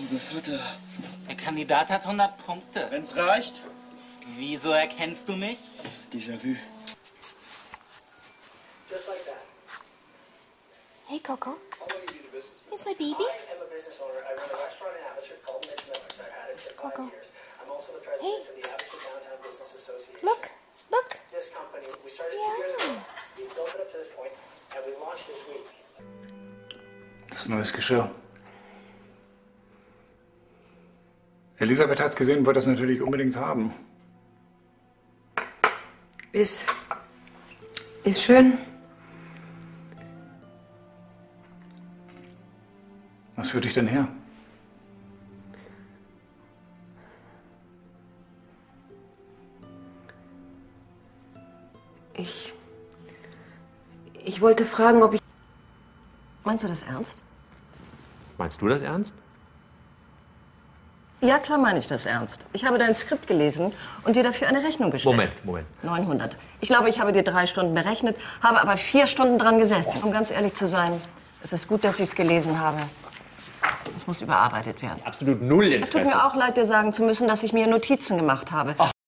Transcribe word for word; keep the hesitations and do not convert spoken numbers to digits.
Lieber Vater. Der Kandidat hat hundert Punkte. Wenn's reicht. Wieso erkennst du mich? Déjà-vu. Hey, Coco. Here's my baby. Coco. Hey. Look. Look. Das ist neues Geschirr. Elisabeth hat's gesehen und wollte das natürlich unbedingt haben. Ist. ist schön. Was führt dich denn her? Ich. Ich wollte fragen, ob ich. Meinst du das ernst? Meinst du das ernst? Ja, klar meine ich das ernst. Ich habe dein Skript gelesen und dir dafür eine Rechnung gestellt. Moment, Moment. neunhundert. Ich glaube, ich habe dir drei Stunden berechnet, habe aber vier Stunden dran gesessen. Um ganz ehrlich zu sein, es ist gut, dass ich es gelesen habe. Es muss überarbeitet werden. Absolut null Es tut Interesse. mir auch leid, dir sagen zu müssen, dass ich mir Notizen gemacht habe. Ach.